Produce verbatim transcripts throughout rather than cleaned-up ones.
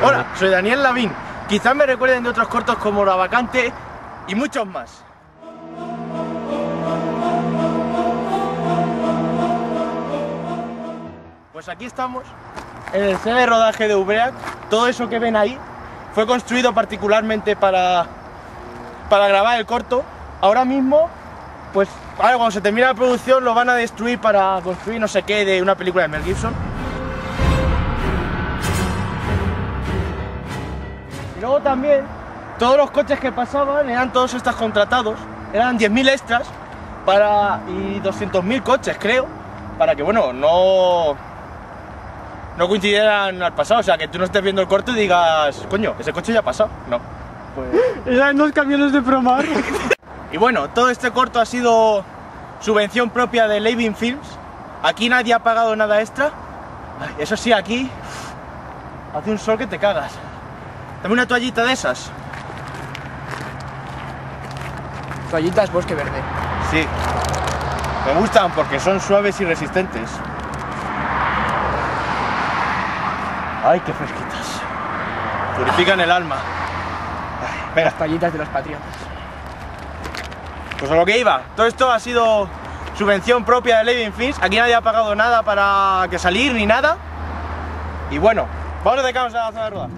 Hola, soy Daniel Lavín. Quizás me recuerden de otros cortos como La Vacante y muchos más. Pues aquí estamos, en el set de rodaje de Ubreac. Todo eso que ven ahí fue construido particularmente para, para grabar el corto. Ahora mismo, pues ahora cuando se termine la producción lo van a destruir para construir no sé qué de una película de Mel Gibson. Y luego también, todos los coches que pasaban eran todos estos contratados. Eran diez mil extras para, y doscientos mil coches, creo, para que, bueno, no... no coincidieran al pasado, o sea, que tú no estés viendo el corto y digas, coño, ese coche ya ha pasado. No. Pues... eran dos camiones de Promar. Y bueno, todo este corto ha sido subvención propia de Lavín Films. Aquí nadie ha pagado nada extra. Ay, eso sí, aquí hace un sol que te cagas. Dame una toallita de esas. Toallitas Bosque Verde. Sí. Me gustan porque son suaves y resistentes. Ay, qué fresquitas. Purifican el alma. Ay, venga. Las toallitas de los patriotas. Pues a lo que iba. Todo esto ha sido subvención propia de Lavín Films. Aquí nadie ha pagado nada para que salir ni nada. Y bueno, vamos a dedicarnos a la zona de rodaje.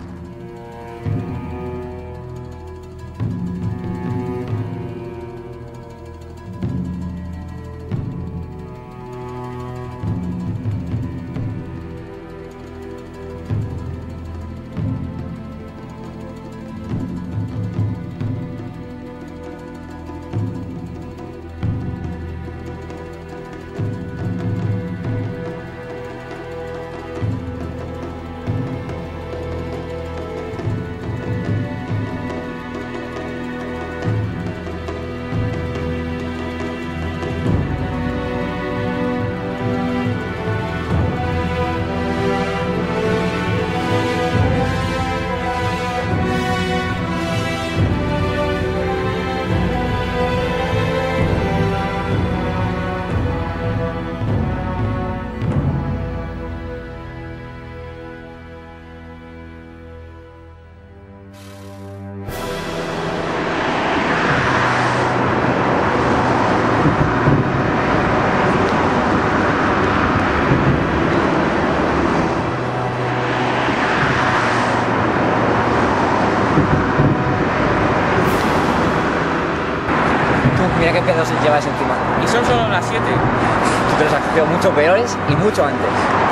Mira qué pedos llevas encima. Y son solo las siete. Tú te los has hecho mucho peores y mucho antes.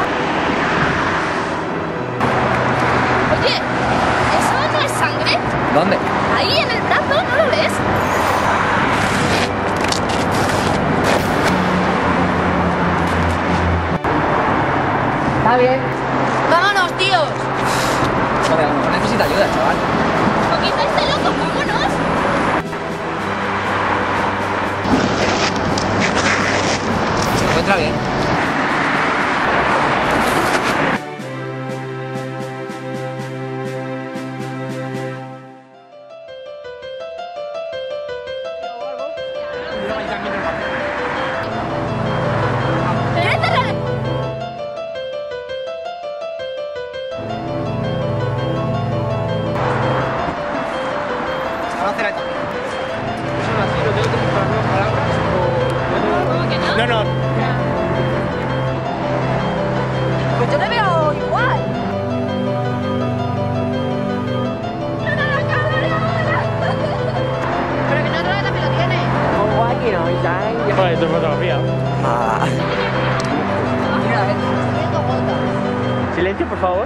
Oye, ¿eso no es sangre? ¿Dónde? Ahí en el brazo, ¿no lo ves? Está bien. ¡Vámonos, tíos! Joder, a lo mejor necesita ayuda, chaval. ¿No quitáis de locos? ¡Vámonos! Se encuentra bien. No, no. Pues yo te veo igual. Pero que no otra vez también lo tiene. Joder, tu fotografía. Ah. Mira, ven. Silencio, por favor.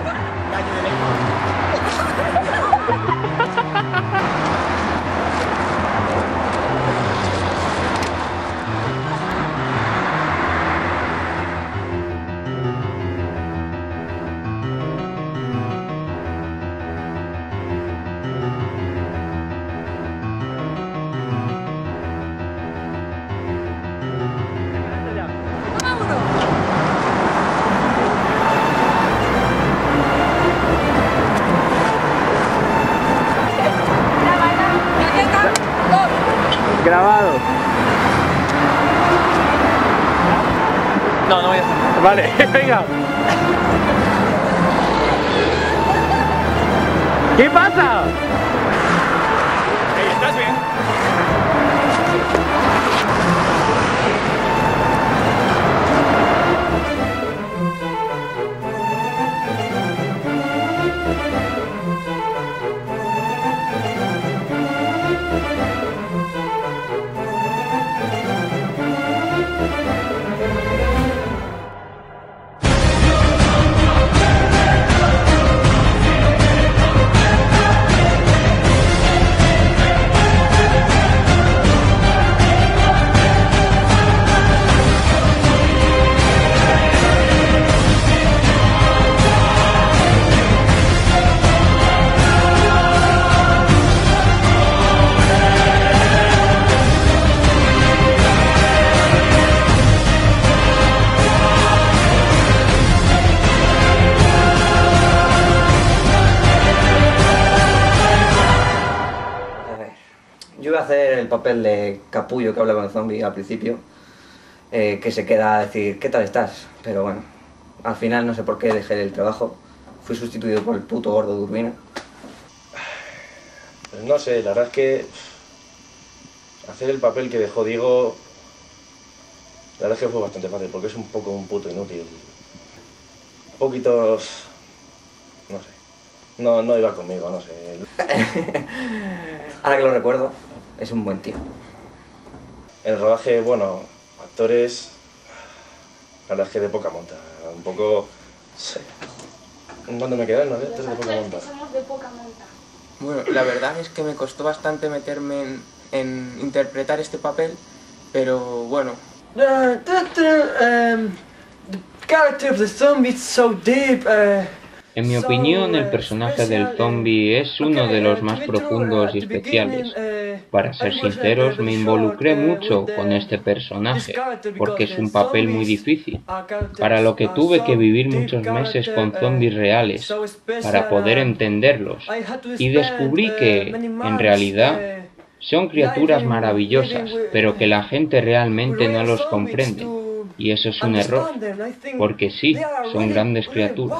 Grabado. No, no voy a hacer. Vale, venga. ¿Qué pasa? Hey, ¿estás bien? Yo iba a hacer el papel de capullo que habla con el zombie al principio, eh, que se queda a decir, ¿qué tal estás? Pero bueno, al final no sé por qué dejé el trabajo, fui sustituido por el puto gordo de Urbina. Pues no sé, la verdad es que hacer el papel que dejó Diego, la verdad es que fue bastante fácil, porque es un poco un puto inútil. Poquitos... no sé, no, no iba conmigo, no sé. Ahora que lo recuerdo, es un buen tío. El rodaje, bueno, actores, la verdad es que de poca monta, un poco... sí. ¿Dónde me quedan? ¿No? Actores de poca monta. Somos de poca monta. Bueno, la verdad es que me costó bastante meterme en, en interpretar este papel, pero bueno. The, the, the, um, the character of the zombie is so deep. Uh, En mi opinión, el personaje del zombie es uno de los más profundos y especiales. Para ser sinceros, me involucré mucho con este personaje, porque es un papel muy difícil, para lo que tuve que vivir muchos meses con zombies reales, para poder entenderlos, y descubrí que, en realidad, son criaturas maravillosas, pero que la gente realmente no los comprende. Y eso es un error, porque sí, son grandes criaturas.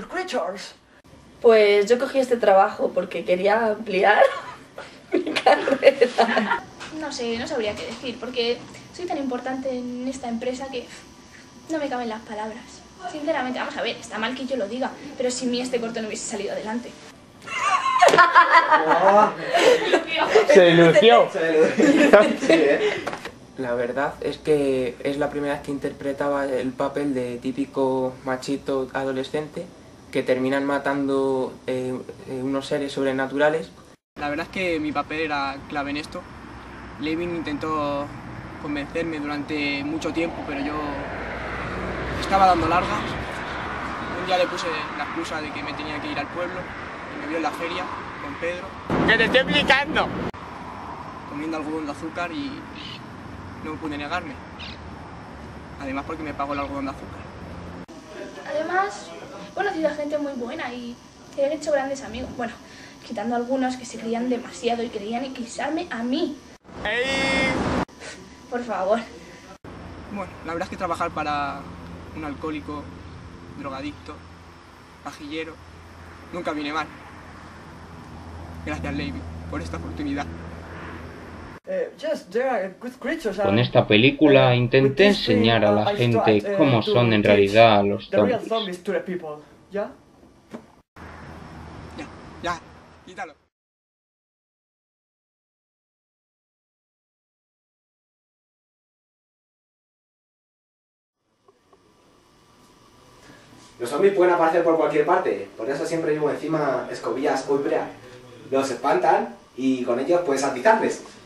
Pues yo cogí este trabajo porque quería ampliar mi carrera. No sé, no sabría qué decir, porque soy tan importante en esta empresa que no me caben las palabras. Sinceramente, vamos a ver, está mal que yo lo diga, pero sin mí este corto no hubiese salido adelante. Se lució. Sí, ¿eh? La verdad es que es la primera vez que interpretaba el papel de típico machito adolescente que terminan matando eh, eh, unos seres sobrenaturales. La verdad es que mi papel era clave en esto. Levin intentó convencerme durante mucho tiempo, pero yo estaba dando largas. Un día le puse la excusa de que me tenía que ir al pueblo y me vio en la feria con Pedro. ¡Que te estoy explicando! Comiendo algodón de azúcar y no pude negarme. Además porque me pagó el algodón de azúcar. Además, he conocido a gente muy buena y he hecho grandes amigos. Bueno, quitando algunos que se creían demasiado y querían eclipsarme a mí. ¡Ey! Por favor. Bueno, la verdad es que trabajar para un alcohólico, drogadicto, pajillero, nunca viene mal. Gracias, Levin, por esta oportunidad. Con esta película intenté enseñar a la gente cómo son en realidad los zombies. Ya, ya, quítalo. Los zombies pueden aparecer por cualquier parte, por eso siempre llevo encima escobillas Ulbrea. Los espantan y con ellos puedes atizarles.